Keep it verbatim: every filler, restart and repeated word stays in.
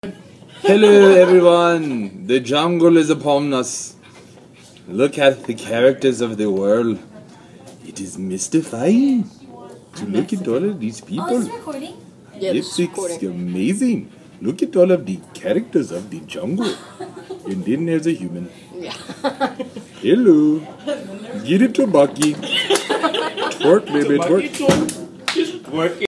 Hello everyone, the jungle is upon us. Look at the characters of the world. It is mystifying to look at all of these people. Oh, is it recording? Yeah, It's, it's recording. amazing. Look at all of the characters of the jungle. And then there's a human. Yeah. Hello. Get it to Bucky. Twerk, baby, twerk. Just working.